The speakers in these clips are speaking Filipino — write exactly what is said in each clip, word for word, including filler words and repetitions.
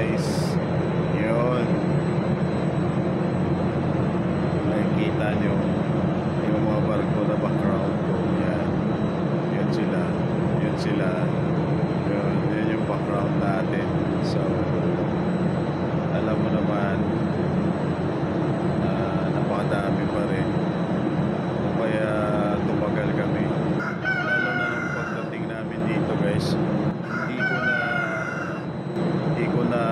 guys. Yun. Nakikita nyo yung mga barko na background ko. Yan. Yun sila. Yun sila. Yun, yun yung background natin. So, alam mo naman, uh, napakadami pa rin. Kaya tumagal kami. Lalo na nung pagdating namin dito guys, hindi ko na hindi ko na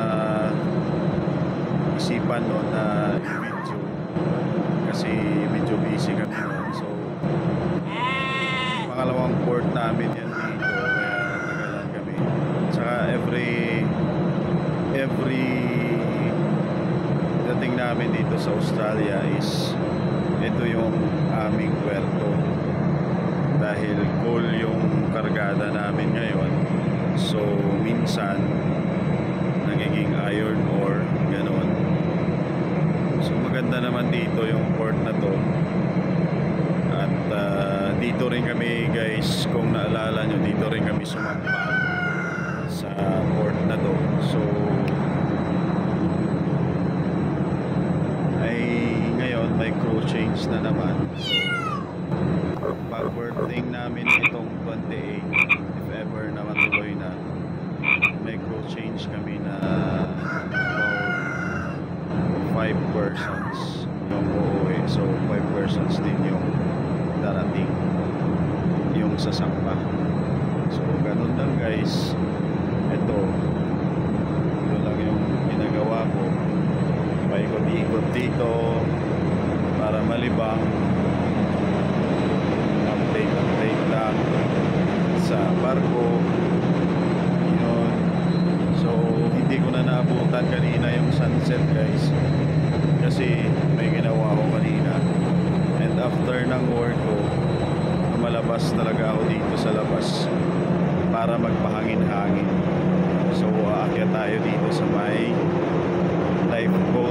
isipan no na video kasi medyo busy kami noon. So pangalawang port namin yan dito, kaya natagalan kami. Tsaka every every dating namin dito sa Australia is ito yung aming puerto dahil coal yung kargada namin ngayon. So minsan nagiging iron ore, ganoon. So maganda naman dito yung port na to. At uh, dito rin kami guys, kung naalala nyo, dito rin kami sumampa sa port na to. So ay ngayon may crew change na naman. So pag birthing namin itong twenty-eight, if ever na matuloy na, may crew change kami na about five persons yung uuwi. So five persons din yung darating, yung sasakpa. So ganun lang guys. Ito ito lang yung ginagawa ko, paikot-ikot dito para malibang, update update lang sa barko. Yun. So hindi ko na naabutan kanina yung sunset guys kasi may ginawa ko kanina, and after ng work ko malabas talaga ako dito sa labas para magpahangin-hangin. So aakyat tayo dito sa may lifeboat.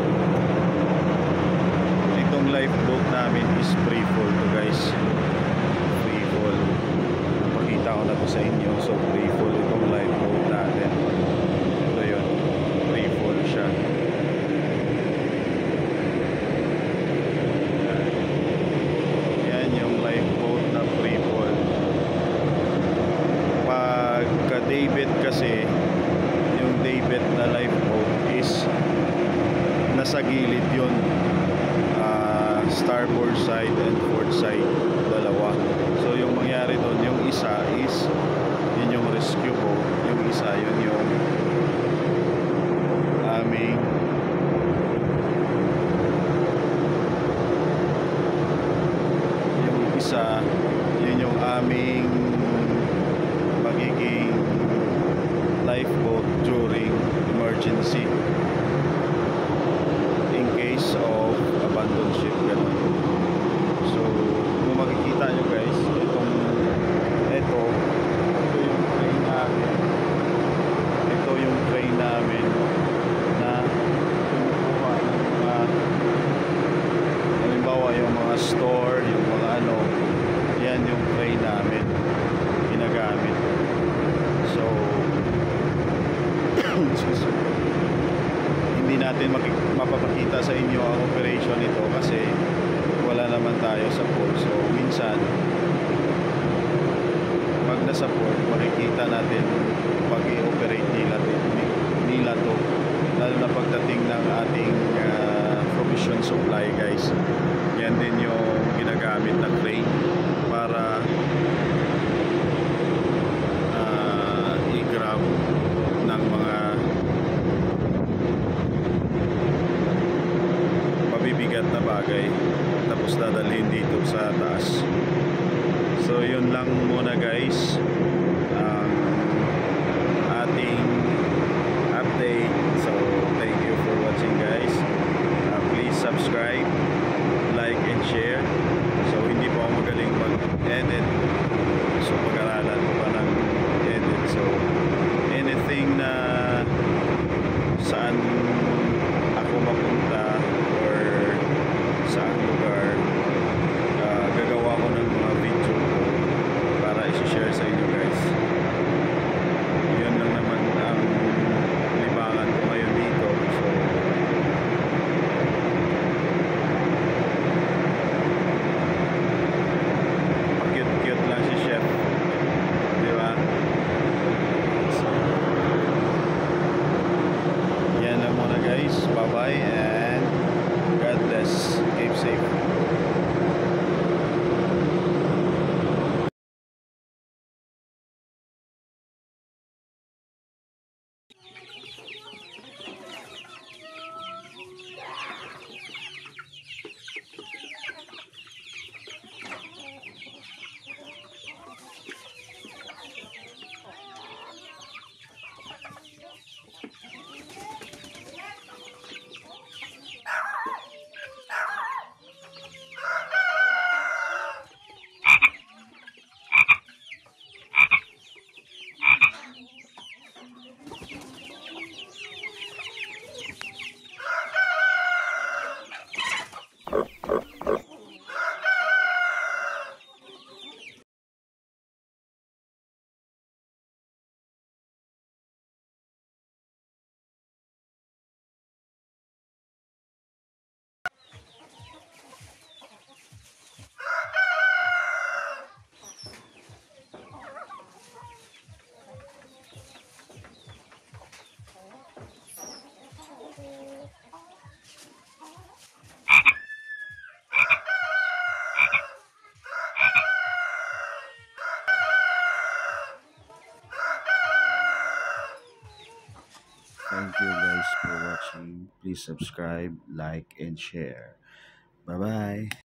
Itong lifeboat namin is free fall to guys, free fall. Pakita ko na to sa inyo. So free fall itong lifeboat natin. Ito yun, free fall siya. Yan yung lifeboat na free fall. Pagka daybed kasi, yung daybed na lifeboat is nasa gilid yun, uh, starboard side and port side, dalawa. So yung mangyari doon, yung isa is yun yung rescue boat, yung isa yun yung aming yung isa yun yung aming magiging lifeboat during emergency, in case of abandoned ship, ganun. So kung makikita nyo guys, itong ito ito yung crane namin, ito yung crane namin na kumukuha ng mga, halimbawa yung mga store, yung mga ano, yan yung crane namin ginagamit. So hindi natin mapapakita sa inyo ang operation nito kasi wala naman tayo sa port. So minsan pag nasa port, makikita natin pag i-operate nila, nila to, lalo na pagdating ng ating uh, provision supply guys. Yan din yung ginagamit na crane para uh, i-grab ng mga mabibigat na bagay tapos dadalhin dito sa taas. So yun lang muna guys ang um, ating update. So thank you for watching guys. Uh, please subscribe, like and share. So hindi po ako magaling mag-edit, so pag-aralan ko pa ng edit. So anything na saan ako mapunta or saan lugar, uh, gagawa ko ng mga video ko para i-share sa inyo guys. Yun lang naman ang libangan ko ngayon dito. for watching. Please subscribe, like, and share. Bye-bye.